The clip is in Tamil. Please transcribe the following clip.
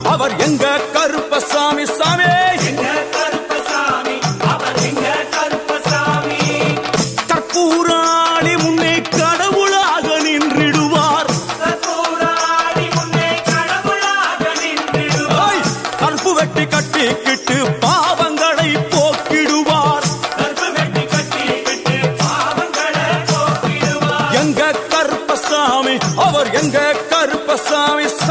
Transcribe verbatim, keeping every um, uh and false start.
அவர் எங்க கருப்பசாமி சாமி எங்க கருப்பசாமி அவர் எங்க கருப்பசாமி கற்பூராளி முன்னே கடவுளாக நின்றிடுவார் கற்பூராளி முன்னே கடவுளாக நின்றிடுவார் கற்பு வெட்டி கட்டிக்கிட்டு பாவங்களை போக்கிடுவார் கற்பு வெட்டி கட்டிக்கிட்டு பாவங்களை போக்கிடுவார் எங்க கருப்பசாமி அவர் எங்க கருப்பசாமி